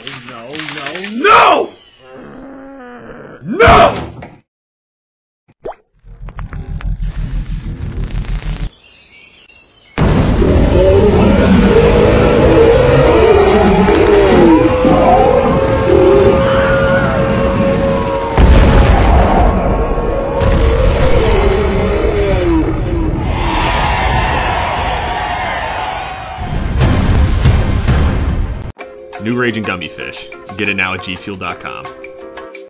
no, no! No! New Raging Gummy Fish. Get it now at gfuel.com.